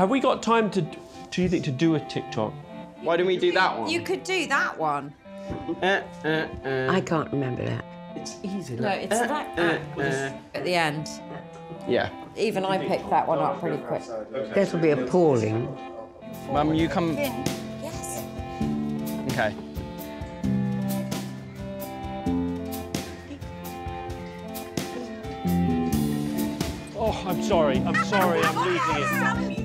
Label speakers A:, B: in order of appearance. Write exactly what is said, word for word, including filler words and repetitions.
A: have we got time to, do you think, to do a TikTok?
B: Why don't we do that one?
C: You could do that one.
B: Uh, uh, uh.
D: I can't remember that.
B: It's easy.
C: No, it's
B: uh,
C: that
B: uh, uh.
C: at the end.
B: Yeah.
C: Even I picked that one up pretty quick.
D: That'll be appalling.
B: Mum, you come...
C: Yes.
B: OK.
A: Oh, I'm sorry, I'm sorry, I'm losing it.